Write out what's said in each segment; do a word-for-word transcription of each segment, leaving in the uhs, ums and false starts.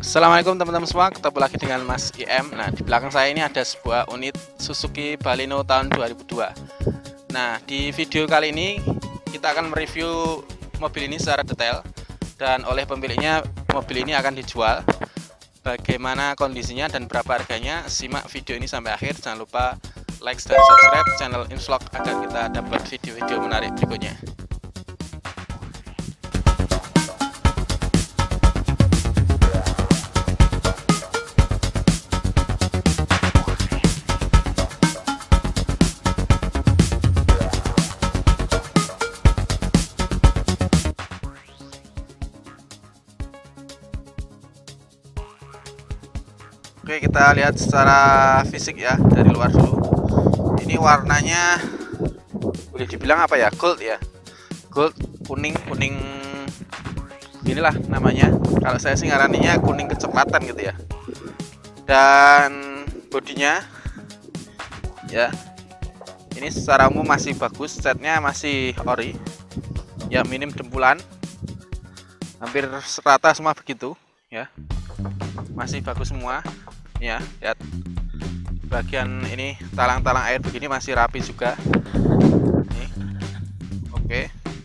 Assalamualaikum teman-teman semua, ketemu lagi dengan Mas I M. Nah, di belakang saya ini ada sebuah unit Suzuki Baleno tahun dua ribu dua. Nah, di video kali ini kita akan mereview mobil ini secara detail, dan oleh pemiliknya mobil ini akan dijual. Bagaimana kondisinya dan berapa harganya, simak video ini sampai akhir. Jangan lupa like dan subscribe channel Invlog agar kita dapat video-video menarik berikutnya. Oke, kita lihat secara fisik ya, dari luar dulu. Ini warnanya boleh dibilang apa ya, gold ya, gold kuning kuning inilah namanya. Kalau saya sih ngaraninya kuning kecoklatan gitu ya. Dan bodinya ya, ini secara umum masih bagus, catnya masih ori ya, minim dempulan, hampir rata semua begitu ya, masih bagus semua ya. Lihat bagian ini, talang-talang air begini masih rapi juga nih. Oke,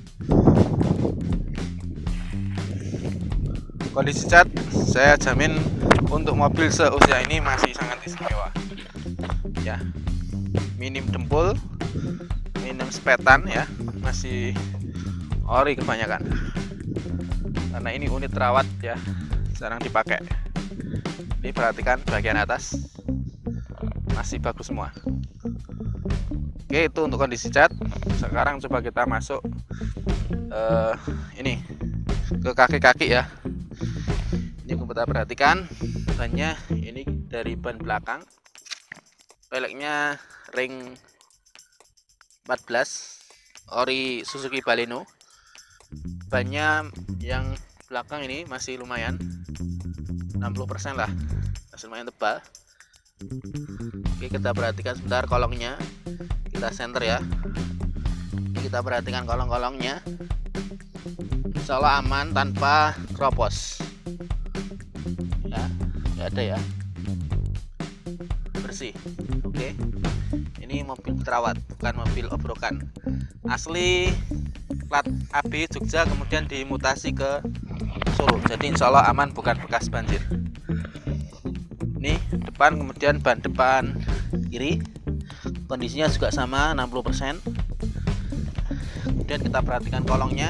kondisi cat saya jamin untuk mobil seusia ini masih sangat istimewa ya, minim dempul, minim sepetan ya, masih ori kebanyakan karena ini unit rawat ya, jarang dipakai. Ini perhatikan bagian atas masih bagus semua. Oke, itu untuk kondisi cat. Sekarang coba kita masuk uh, ini ke kaki-kaki ya. Ini kita perhatikan bannya, ini dari ban belakang, peleknya ring empat belas ori Suzuki Baleno. Bannya yang belakang ini masih lumayan, enam puluh persen lah, masih lumayan tebal. Oke, kita perhatikan sebentar kolongnya, kita center ya. Kita perhatikan kolong-kolongnya, insya Allah aman tanpa kropos ya, nggak ada ya, bersih. Oke, ini mobil terawat, bukan mobil obrokan, asli plat A B Jogja kemudian dimutasi ke Solo, jadi insya Allah aman, bukan bekas banjir. Ini depan, kemudian ban depan kiri, kondisinya juga sama enam puluh persen. Kemudian kita perhatikan kolongnya,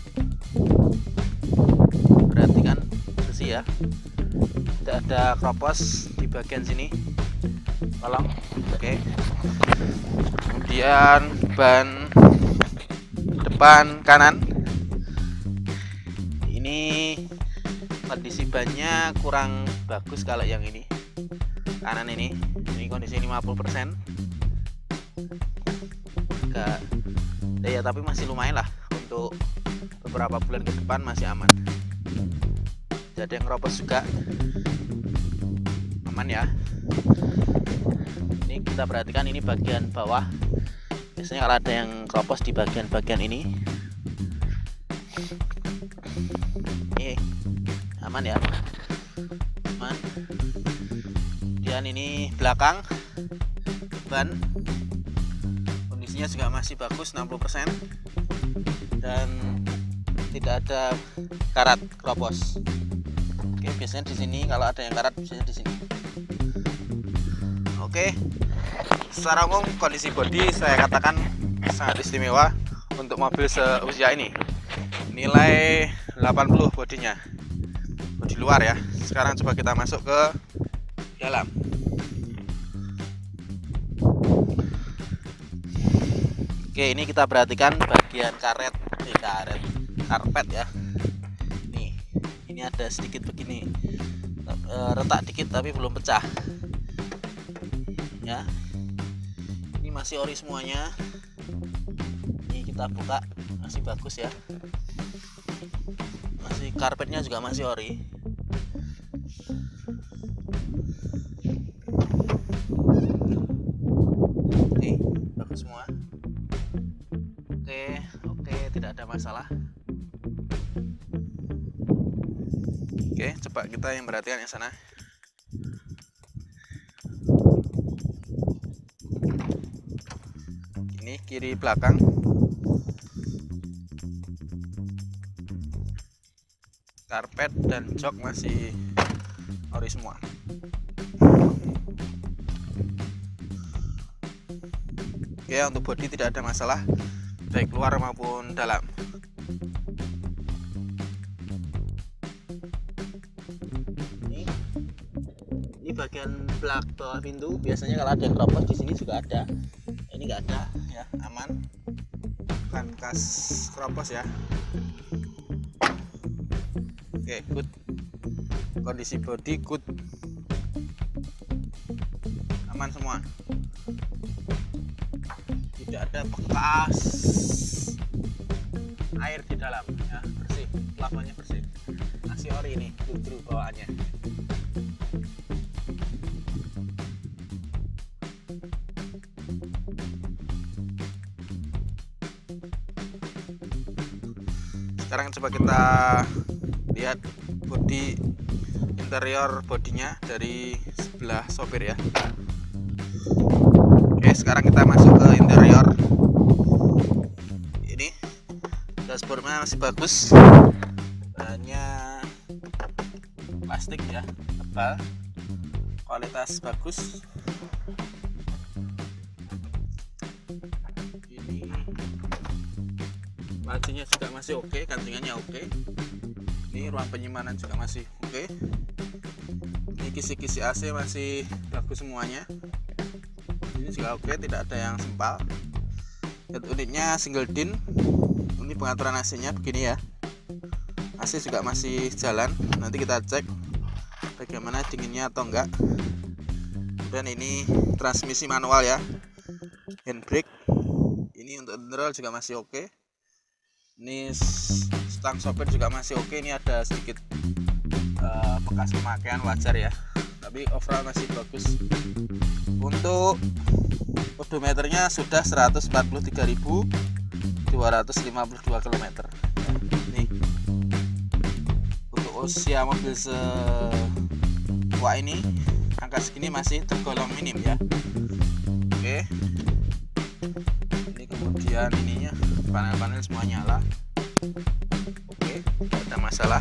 perhatikan bersih ya, tidak ada kropos di bagian sini kolong. Oke, kemudian ban depan kanan, ini kondisi bannya kurang bagus. Kalau yang ini kanan ini, ini kondisi lima puluh persen enggak ya, tapi masih lumayan lah, untuk beberapa bulan ke depan masih aman. Jadi yang ropos juga aman ya. Ini kita perhatikan, ini bagian bawah, biasanya kalau ada yang kropos di bagian-bagian ini. Ini aman ya, aman. Kemudian ini belakang ban, kondisinya juga masih bagus, enam puluh persen, dan tidak ada karat kropos. Oke, biasanya di sini kalau ada yang karat biasanya di sini. Oke, secara umum kondisi bodi saya katakan sangat istimewa untuk mobil seusia ini. Nilai delapan puluh bodinya, bodi luar ya. Sekarang coba kita masuk ke dalam. Oke, ini kita perhatikan bagian karet, eh, karet, karpet ya. Nih, ini ada sedikit begini, e, retak dikit tapi belum pecah ya. Ini masih ori semuanya. Ini kita buka, masih bagus ya, masih karpetnya juga masih ori. Oke, bagus semua. Oke, oke, tidak ada masalah. Oke, coba kita yang perhatikan yang sana. Ini kiri belakang. Karpet dan jok masih ori semua. Oke, untuk bodi tidak ada masalah baik luar maupun dalam. Ini, ini bagian belak bawah pintu. Biasanya kalau ada yang keropos di sini juga ada. Ini nggak ada, ya aman. Bukan bekas keropos ya. Oke, good. Kondisi bodi good. Aman semua. Tidak ada bekas air di dalam ya, bersih, plafonnya bersih, masih ori ini dulu bawaannya. Sekarang coba kita lihat bodi interior bodinya dari sebelah sopir ya. Oke, sekarang kita masuk ke interior. Ini dashboardnya masih bagus, bahannya plastik ya, tebal, kualitas bagus. Ini lacinya juga masih oke, gantungannya oke. Ini ruang penyimpanan juga masih oke. Ini kisi-kisi A C masih bagus semuanya. Ini juga oke, tidak ada yang sempal. Head unitnya single din. Ini pengaturan A C nya begini ya. A C juga masih jalan. Nanti kita cek bagaimana dinginnya atau enggak. Dan ini transmisi manual ya, handbrake. Ini untuk interior juga masih oke. Ini stang sopir juga masih oke. Ini ada sedikit uh, bekas pemakaian, wajar ya, tapi overall masih bagus. Untuk odometernya sudah seratus empat puluh tiga ribu dua ratus lima puluh dua kilometer. Nih, untuk usia mobil setua ini, angka segini masih tergolong minim ya. Oke, ini kemudian ininya panel-panel semua nyala. Oke, tidak ada masalah.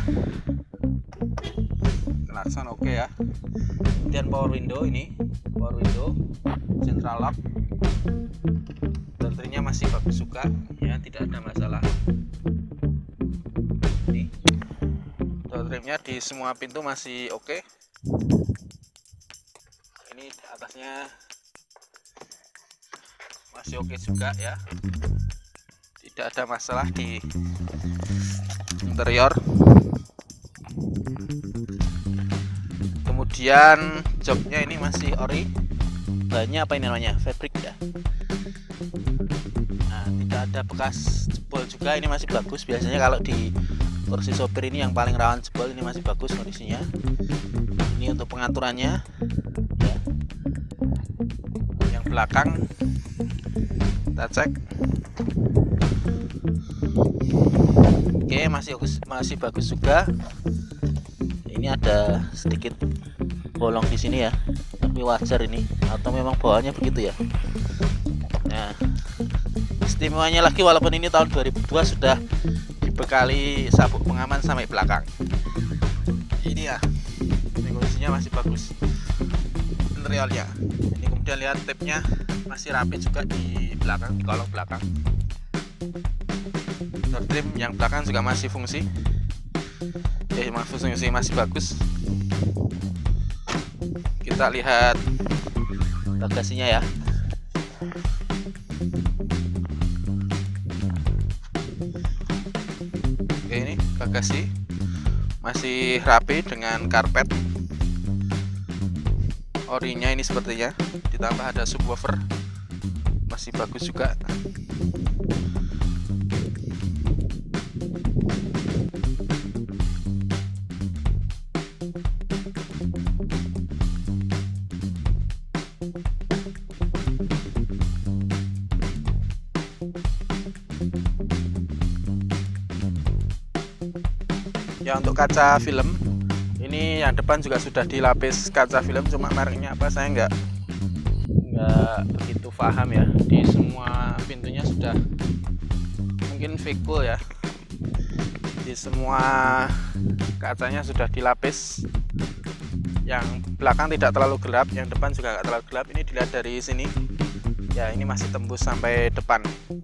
Klakson oke ya. Kemudian power window, ini power window, central lock, baterainya masih bagus juga ya, tidak ada masalah. Ini door trimnya di semua pintu masih oke. Ini atasnya masih oke juga ya, tidak ada masalah di interior. Kemudian joknya ini masih ori, bahannya apa ini namanya, fabric ya. Nah, tidak ada bekas jebol juga, ini masih bagus. Biasanya kalau di kursi sopir ini yang paling rawan jebol, ini masih bagus kondisinya. Ini untuk pengaturannya ya. Yang belakang kita cek. Oke, masih masih bagus juga. Ini ada sedikit bolong di sini ya, tapi wajar ini, atau memang bawaannya begitu ya. Nah, istimewanya lagi, walaupun ini tahun dua ribu dua sudah dibekali sabuk pengaman sampai belakang. Ini ya, ini kondisinya masih bagus interiornya. Ini kemudian lihat tapnya masih rapi juga di belakang, di kolong belakang. Door trim yang belakang juga masih fungsi. Ya, fungsi masih bagus. Kita lihat bagasinya ya. Oke, ini bagasi masih rapi dengan karpet. Orinya ini sepertinya, ditambah ada subwoofer, masih bagus juga. Ya, untuk kaca film Ini yang depan juga sudah dilapis kaca film, cuma mereknya apa saya nggak nggak begitu paham ya. Di semua pintunya sudah mungkin Vico ya. Di semua kacanya sudah dilapis. Yang belakang tidak terlalu gelap, yang depan juga nggak terlalu gelap. Ini dilihat dari sini ya, ini masih tembus sampai depan.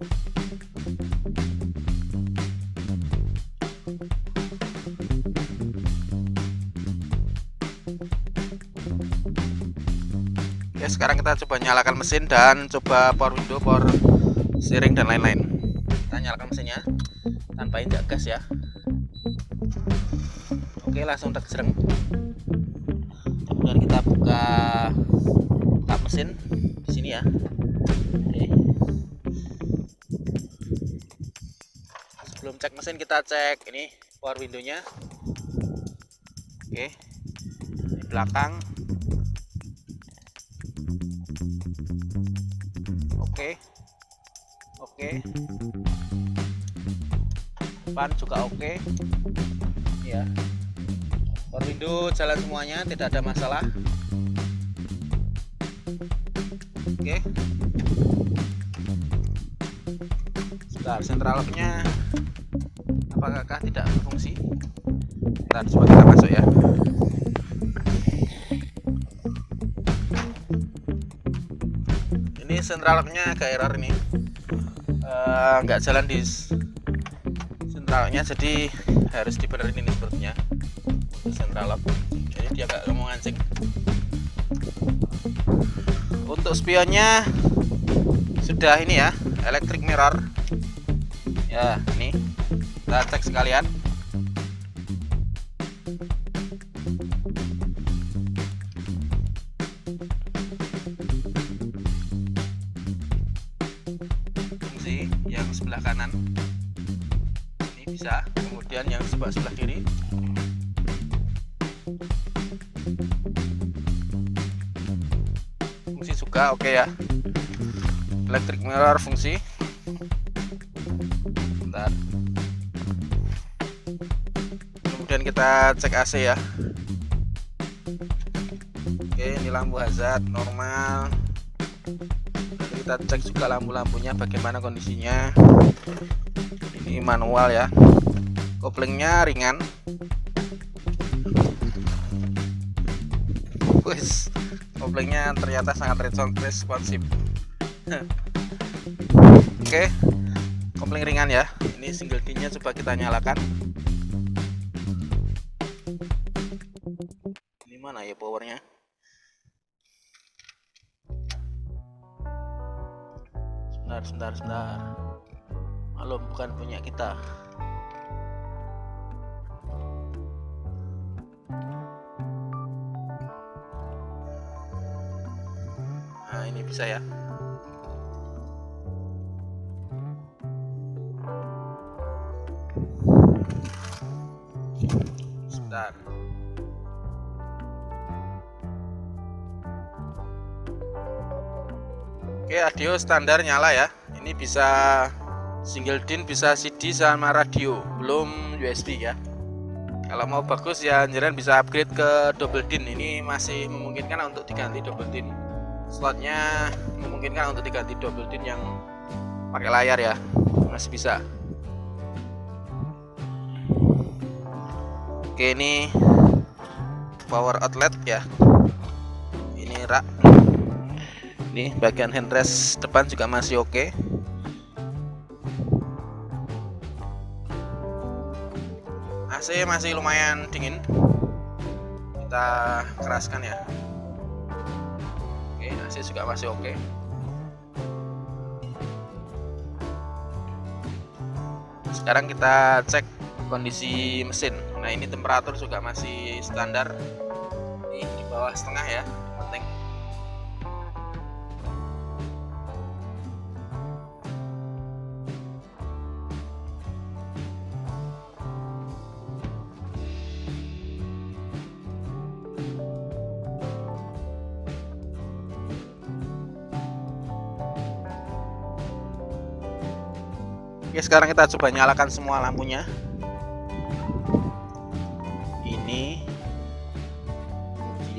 Oke, sekarang kita coba nyalakan mesin dan coba power window, power steering dan lain-lain. Kita nyalakan mesinnya tanpa injak gas ya. Oke, langsung tersereng. Kemudian kita buka tap mesin di sini ya. Oke. Sebelum cek mesin kita cek ini power window-nya. Oke. Di belakang. Oke. Oke. Depan juga oke. Ya. Power window jalan semuanya, tidak ada masalah. Oke. Sebentar, central lock-nya apakah tidak berfungsi? Bentar, coba kita masuk ya. Ini central lock-nya agak error ini, uh, nggak jalan di central lock-nya, jadi harus dibenerin ini sepertinya central lock. Jadi dia nggak mau ngancing. Untuk spionnya sudah ini ya, electric mirror ya. Ini kita cek sekalian. Fungsi yang sebelah kanan ini bisa, kemudian yang sebelah sebelah kiri fungsi juga oke ya. Electric mirror fungsi. Bentar. Kemudian kita cek A C ya. Oke, ini lampu hazard normal. Nanti kita cek juga lampu-lampunya bagaimana kondisinya. Ini manual ya. Koplingnya ringan. Wis, koplingnya ternyata sangat responsif. Oke, kopling ringan ya. Ini single D-nya coba kita nyalakan. Ini mana ya powernya? Sebentar, sebentar, sebentar. Malum, bukan punya kita. Nah, ini bisa ya. Sebentar. Oke, audio standar nyala ya. Ini bisa single D I N, bisa C D sama radio, belum U S B ya. Kalau mau bagus ya jangan bisa upgrade ke double D I N. Ini masih memungkinkan untuk diganti double D I N. Slotnya memungkinkan untuk diganti double D I N yang pakai layar ya, masih bisa. Oke, ini power outlet ya. Ini rak. Ini bagian handrest depan juga masih oke. A C masih lumayan dingin. Kita keraskan ya. Oke, A C juga masih oke. Sekarang kita cek kondisi mesin. Nah, ini temperatur juga masih standar. Ini di bawah setengah ya, penting. Oke, sekarang kita coba nyalakan semua lampunya. Ini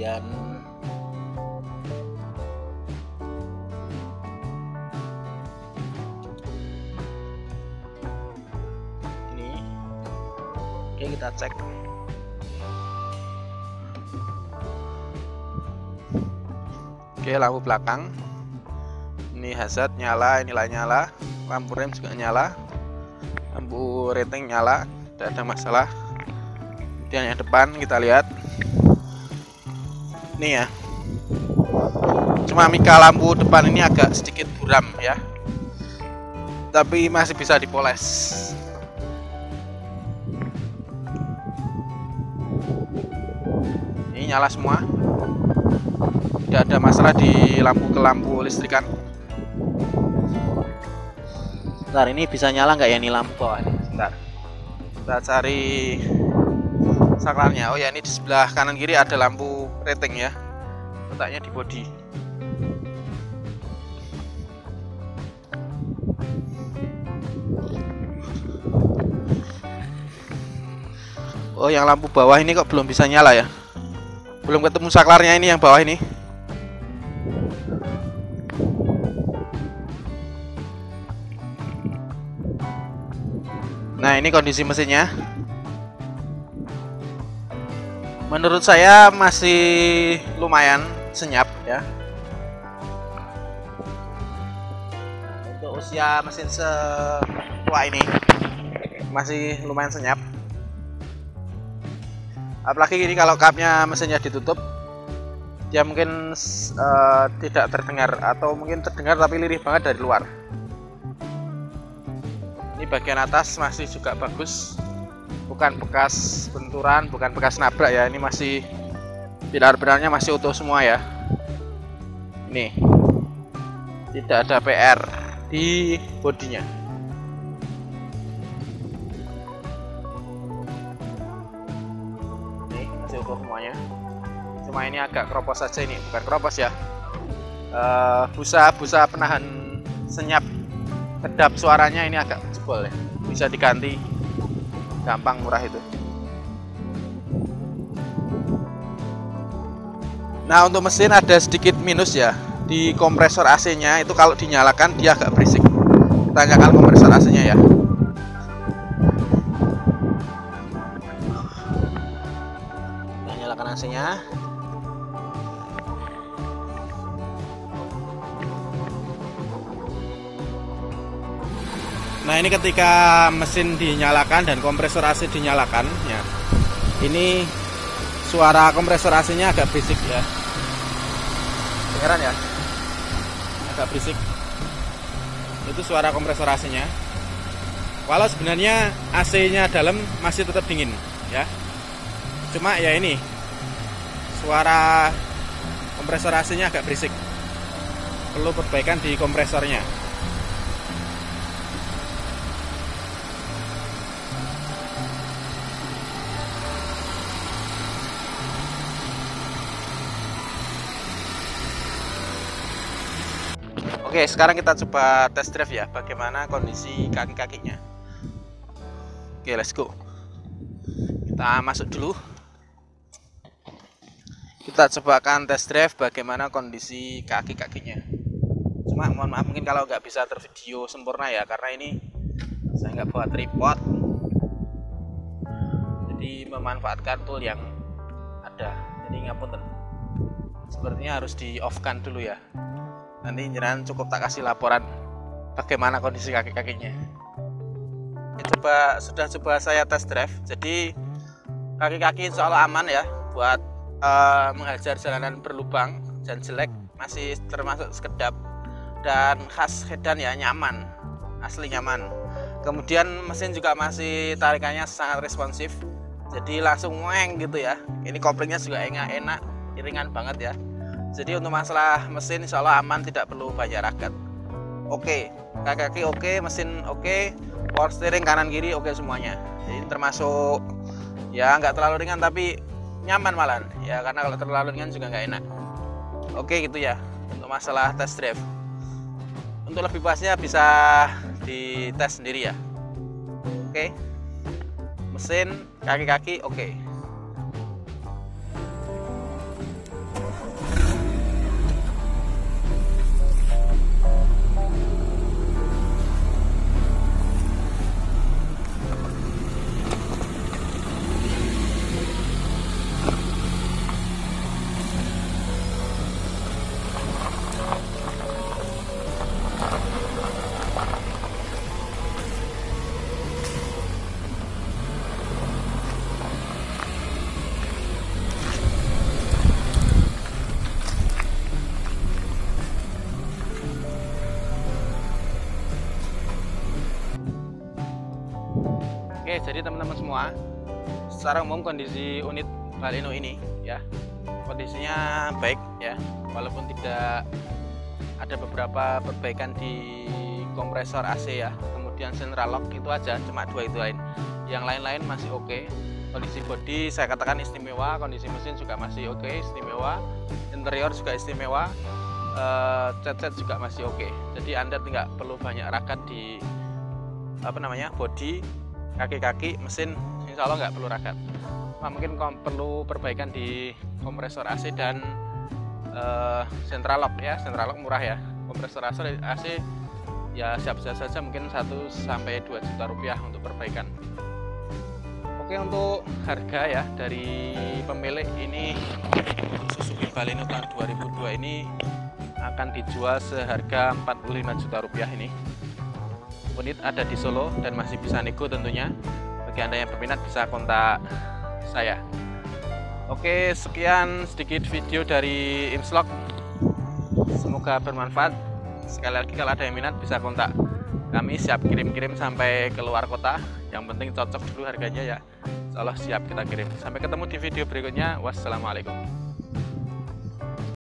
kemudian ini. Oke, kita cek. Oke, lampu belakang ini hazard nyala, inilah nyala, lampu rem juga nyala, lampu rating nyala, tidak ada masalah. Kemudian yang depan kita lihat ini ya, cuma mika lampu depan ini agak sedikit buram ya, tapi masih bisa dipoles. Ini nyala semua, tidak ada masalah di lampu ke lampu listrikan. Bentar, ini bisa nyala nggak ya ini lampu bawah ini? Bentar, kita cari saklarnya. Oh ya, ini di sebelah kanan kiri ada lampu rating ya, letaknya di bodi. Oh, yang lampu bawah ini kok belum bisa nyala ya, belum ketemu saklarnya ini yang bawah ini. Nah, ini kondisi mesinnya. Menurut saya masih lumayan senyap ya. Untuk usia mesin setua ini masih lumayan senyap. Apalagi ini kalau kapnya mesinnya ditutup, dia mungkin uh, tidak terdengar, atau mungkin terdengar tapi lirih banget dari luar. Ini bagian atas masih juga bagus, bukan bekas benturan, bukan bekas nabrak ya. Ini masih pilar-pilarnya masih utuh semua ya. Ini tidak ada P R di bodinya. Ini masih utuh semuanya, cuma ini agak keropos saja. Ini bukan keropos ya, busa-busa uh, penahan senyap kedap suaranya ini agak jebol ya, bisa diganti gampang, murah itu. Nah, untuk mesin ada sedikit minus ya, di kompresor A C-nya itu kalau dinyalakan dia agak berisik. Kita nyalakan kompresor A C-nya ya. Kita nyalakan A C-nya. Nah, ini ketika mesin dinyalakan dan kompresor A C dinyalakan ya, ini suara kompresor A C-nya agak berisik ya. Kedengeran ya, agak berisik. Itu suara kompresor A C-nya. Walau sebenarnya A C-nya dalam masih tetap dingin ya. Cuma ya ini suara kompresor A C-nya agak berisik. Perlu perbaikan di kompresornya. Oke, sekarang kita coba test drive ya, bagaimana kondisi kaki-kakinya. Oke, let's go. Kita masuk dulu. Kita cobakan test drive bagaimana kondisi kaki-kakinya. Cuma mohon maaf mungkin kalau nggak bisa tervideo sempurna ya, karena ini saya nggak bawa tripod. Jadi memanfaatkan tool yang ada. Jadi ngapunten. Sepertinya harus di off-kan dulu ya. Nanti jenengan cukup tak kasih laporan bagaimana kondisi kaki-kakinya. Coba sudah coba saya test drive, jadi kaki-kaki insya Allah aman ya buat uh, menghajar jalanan berlubang dan jelek, masih termasuk sekedap dan khas sedan ya, nyaman, asli nyaman. Kemudian mesin juga masih tarikannya sangat responsif, jadi langsung weng gitu ya. Ini koplingnya juga enak-enak, ringan banget ya. Jadi untuk masalah mesin insya Allah aman, tidak perlu banyak ragat. Oke, kaki-kaki oke, mesin oke, power steering kanan kiri oke semuanya. Jadi termasuk ya nggak terlalu ringan tapi nyaman malahan ya, karena kalau terlalu ringan juga nggak enak. Oke gitu ya untuk masalah test drive. Untuk lebih pasnya bisa dites sendiri ya. Oke, mesin, kaki-kaki oke. Oke, jadi teman-teman semua, secara umum kondisi unit Baleno ini ya kondisinya baik ya, walaupun tidak ada beberapa perbaikan di kompresor A C ya, kemudian central lock itu aja, cuma dua itu lain, yang lain-lain masih oke. Okay. Kondisi bodi saya katakan istimewa, kondisi mesin juga masih oke, okay, istimewa, interior juga istimewa, uh, cat-cat juga masih oke. Okay. Jadi Anda tidak perlu banyak ragat di apa namanya bodi, kaki-kaki, mesin, insya Allah nggak perlu ragat. Nah, mungkin perlu perbaikan di kompresor A C dan uh, central lock ya, central lock murah ya. Kompresor A C ya siap-siap saja mungkin satu sampai dua juta rupiah untuk perbaikan. Oke, untuk harga ya dari pemilik ini Suzuki Baleno tahun dua ribu dua ini akan dijual seharga empat puluh lima juta rupiah ini. Unit ada di Solo dan masih bisa nego tentunya. Bagi Anda yang berminat bisa kontak saya. Oke, sekian sedikit video dari Imslog, semoga bermanfaat. Sekali lagi kalau ada yang minat bisa kontak kami, siap kirim-kirim sampai ke luar kota, yang penting cocok dulu harganya ya, insya Allah siap kita kirim. Sampai ketemu di video berikutnya, wassalamualaikum.